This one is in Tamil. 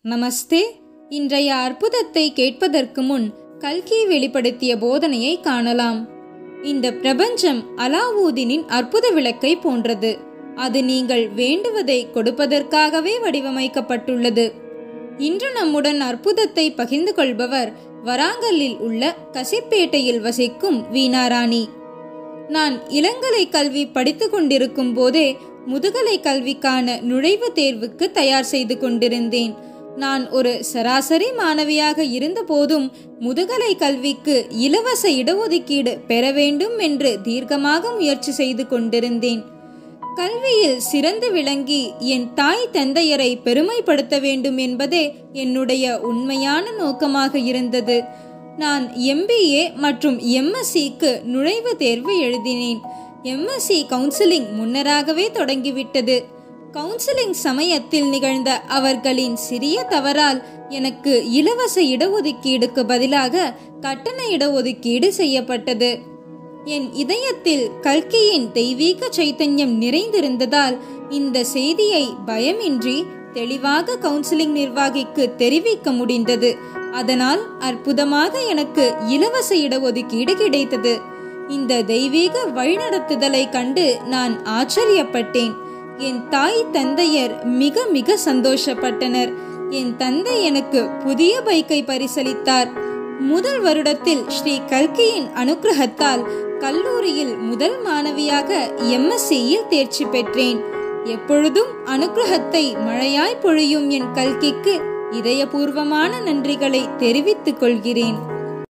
நமஸ்தே. இன்றைய அற்புதத்தை கேட்பதற்கு முன் கல்கி வெளிப்படுத்திய போதனையை காணலாம். இந்த பிரபஞ்சம் அலாவுதீனின் அற்புத விளக்கை போன்றது. அது நீங்கள் வேண்டுவதை கொடுப்பதற்காகவே வடிவமைக்கப்பட்டுள்ளது. இன்று நம்முடன் அற்புதத்தை பகிர்ந்து கொள்பவர் வராங்கல்லில் உள்ள கசிப்பேட்டையில் வசிக்கும் வீணாராணி. நான் இளங்கலை கல்வி படித்து கொண்டிருக்கும் போதே முதுகலை கல்விக்கான நுழைவுத் தேர்வுக்கு தயார் செய்து கொண்டிருந்தேன். நான் ஒரு சராசரி மாணவியாக இருந்த போதும் முதுகலை கல்விக்கு இலவச இடஒதுக்கீடு பெற வேண்டும் என்று தீர்க்கமாக முயற்சி செய்து கொண்டிருந்தேன். கல்வியில் சிறந்து விளங்கி என் தாய் தந்தையரை பெருமைப்படுத்த வேண்டும் என்பதே என்னுடைய உண்மையான நோக்கமாக இருந்தது. நான் MBA மற்றும் MSCக்கு நுழைவுத் தேர்வு எழுதினேன். MSc கவுன்சிலிங் முன்னராகவே தொடங்கிவிட்டது. கவுன்சிலிங் சமயத்தில் நிகழ்ந்த அவர்களின் சிறிய தவறால் எனக்கு இலவச இடஒதுக்கீடுக்கு பதிலாக கட்டண இடஒதுக்கீடு செய்யப்பட்டது. என் இதயத்தில் கல்கியின் தெய்வீக சைத்தன்யம் நிறைந்திருந்ததால் இந்த செய்தியை பயமின்றி தெளிவாக கவுன்சிலிங் நிர்வாகிக்கு தெரிவிக்க முடிந்தது. அதனால் அற்புதமாக எனக்கு இலவச இடஒதுக்கீடு கிடைத்தது. இந்த தெய்வீக வழிநடத்துதலை கண்டு நான் ஆச்சரியப்பட்டேன். என் தாய் தந்தையர் மிக மிக சந்தோஷப்பட்டனர். என் தந்தை எனக்கு புதிய பைக்கை பரிசளித்தார். முதல் வருடத்தில் ஸ்ரீ கல்கியின் அனுக்கிரகத்தால் கல்லூரியில் முதல் மாணவியாக MSCயில் தேர்ச்சி பெற்றேன். எப்பொழுதும் அனுக்கிரகத்தை மழையாய் பொழியும் என் கல்கிக்கு இதயபூர்வமான நன்றிகளை தெரிவித்துக் கொள்கிறேன்.